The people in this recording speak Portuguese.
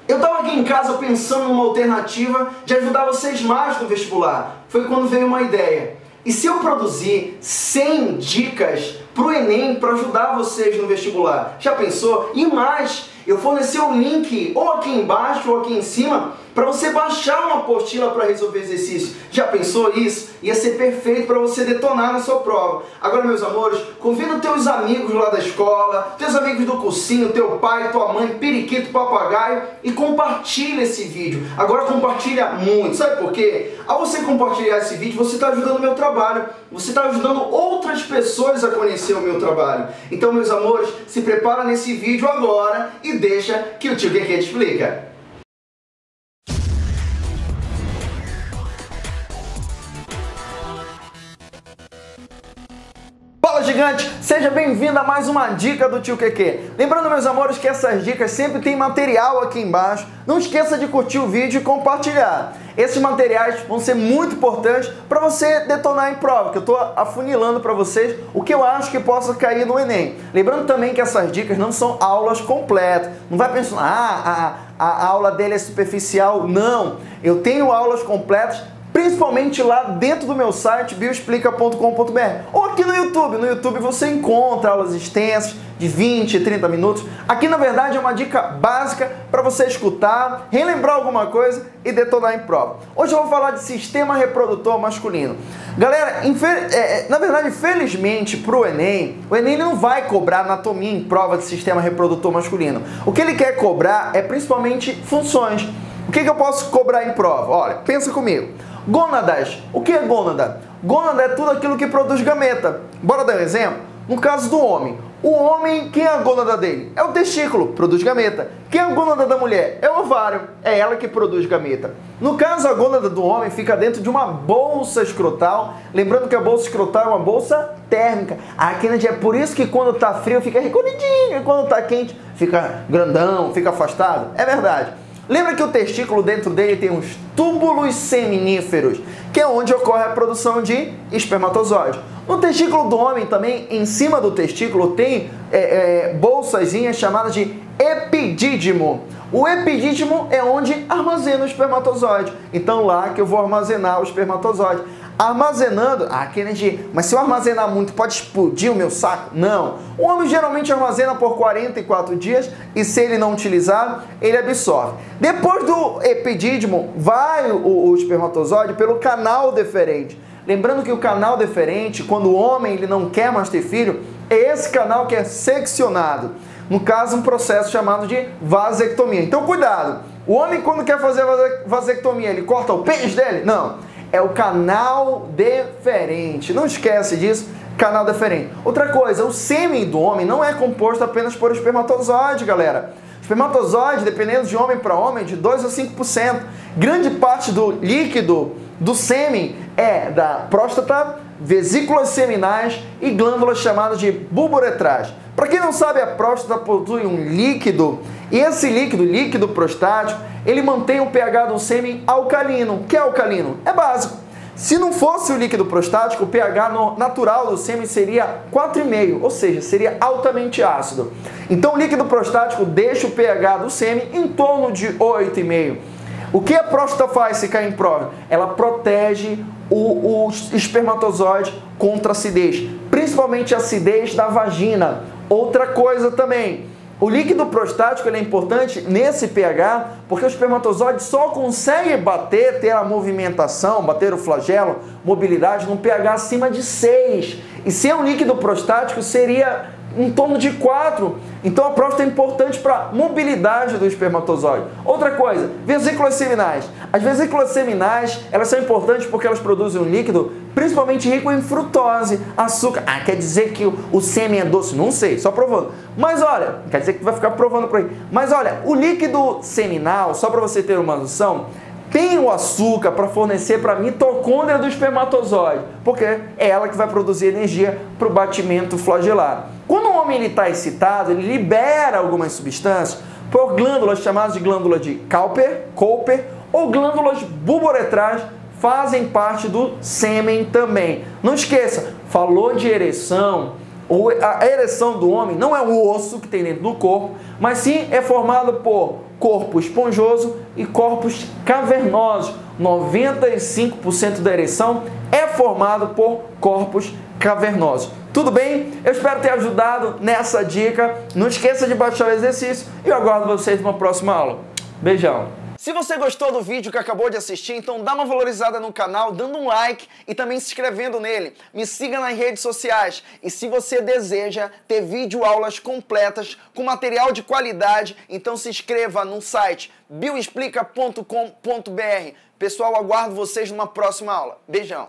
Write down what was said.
Eu estava aqui em casa pensando numa alternativa de ajudar vocês mais no vestibular. Foi quando veio uma ideia. E se eu produzir 100 dicas para o Enem para ajudar vocês no vestibular? Já pensou? E mais, eu fornecer o link ou aqui embaixo ou aqui em cima para você baixar uma apostila para resolver exercício. Já pensou isso? Ia ser perfeito para você detonar na sua prova. Agora, meus amores, convida os teus amigos lá da escola, teus amigos do cursinho, teu pai, tua mãe, periquito, papagaio e compartilha esse vídeo. Agora compartilha muito. Sabe por quê? Ao você compartilhar esse vídeo, você está ajudando o meu trabalho. Você está ajudando outras pessoas a conhecer o meu trabalho. Então, meus amores, se prepara nesse vídeo agora e deixa que o tio QQ te explica. Fala, gigante! Seja bem-vindo a mais uma dica do tio QQ. Lembrando, meus amores, que essas dicas sempre tem material aqui embaixo. Não esqueça de curtir o vídeo e compartilhar. Esses materiais vão ser muito importantes para você detonar em prova, que eu estou afunilando para vocês o que eu acho que possa cair no Enem. Lembrando também que essas dicas não são aulas completas. Não vai pensar, a aula dele é superficial. Não, eu tenho aulas completas, principalmente lá dentro do meu site bioexplica.com.br ou aqui no YouTube. No YouTube você encontra aulas extensas de 20, 30 minutos. Aqui, na verdade, é uma dica básica para você escutar, relembrar alguma coisa e detonar em prova. Hoje eu vou falar de sistema reprodutor masculino. Galera, na verdade, felizmente para o Enem não vai cobrar anatomia em prova de sistema reprodutor masculino. O que ele quer cobrar é principalmente funções. O que eu posso cobrar em prova? Olha, pensa comigo. Gônadas. O que é gônada? Gônada é tudo aquilo que produz gameta. Bora dar um exemplo? No caso do homem. O homem, quem é a gônada dele? É o testículo, produz gameta. Quem é a gônada da mulher? É o ovário, é ela que produz gameta. No caso, a gônada do homem fica dentro de uma bolsa escrotal. Lembrando que a bolsa escrotal é uma bolsa térmica. A Kennedy é por isso que quando tá frio fica recolhidinho e quando tá quente fica grandão, fica afastado. É verdade. Lembra que o testículo, dentro dele tem uns túbulos seminíferos, que é onde ocorre a produção de espermatozoide. No testículo do homem também, em cima do testículo, tem bolsazinhas chamadas de epidídimo. O epidídimo é onde armazena o espermatozoide. Então lá que eu vou armazenar o espermatozoide. Armazenando, Kennedy, mas se eu armazenar muito, pode explodir o meu saco? Não. O homem geralmente armazena por 44 dias e se ele não utilizar, ele absorve. Depois do epidídimo, vai o espermatozoide pelo canal deferente. Lembrando que o canal deferente, quando o homem ele não quer mais ter filho, é esse canal que é seccionado. No caso, um processo chamado de vasectomia. Então, cuidado. O homem, quando quer fazer a vasectomia, ele corta o pênis dele? Não. É o canal deferente. Não esquece disso, canal deferente. Outra coisa, o sêmen do homem não é composto apenas por espermatozoide, galera. Espermatozoide, dependendo de homem para homem, de 2 a 5%. Grande parte do líquido do sêmen é da próstata, vesículas seminais e glândulas chamadas de bulboretrais. Para quem não sabe, a próstata possui um líquido, e esse líquido prostático, ele mantém o pH do sêmen alcalino. O que é alcalino? É básico. Se não fosse o líquido prostático, o pH natural do sêmen seria 4,5, ou seja, seria altamente ácido. Então o líquido prostático deixa o pH do sêmen em torno de 8,5. O que a próstata faz se cair em prova? Ela protege o espermatozoide contra a acidez, principalmente a acidez da vagina. Outra coisa também, o líquido prostático ele é importante nesse pH porque o espermatozoide só consegue ter a movimentação, bater o flagelo, mobilidade, num pH acima de 6. E se é um líquido prostático seria em torno de 4. Então a próstata é importante para a mobilidade do espermatozoide. Outra coisa, vesículas seminais. As vesículas seminais, elas são importantes porque elas produzem um líquido principalmente rico em frutose, açúcar. Quer dizer que o sêmen é doce? Não sei, só provando. Mas olha, quer dizer que tu vai ficar provando por aí. Mas olha, o líquido seminal, só para você ter uma noção, tem o açúcar para fornecer para a mitocôndria do espermatozoide, porque é ela que vai produzir energia para o batimento flagelar. Quando o homem está excitado, ele libera algumas substâncias por glândulas chamadas de glândula de Cowper ou glândulas bulboretrais, fazem parte do sêmen também. Não esqueça, falou de ereção, A ereção do homem não é o osso que tem dentro do corpo, mas sim é formado por corpo esponjoso e corpos cavernosos. 95% da ereção é formado por corpos cavernosos. Tudo bem? Eu espero ter ajudado nessa dica. Não esqueça de baixar o exercício e eu aguardo vocês numa próxima aula. Beijão! Se você gostou do vídeo que acabou de assistir, então dá uma valorizada no canal, dando um like e também se inscrevendo nele. Me siga nas redes sociais. E se você deseja ter videoaulas completas com material de qualidade, então se inscreva no site bioexplica.com.br. Pessoal, aguardo vocês numa próxima aula. Beijão!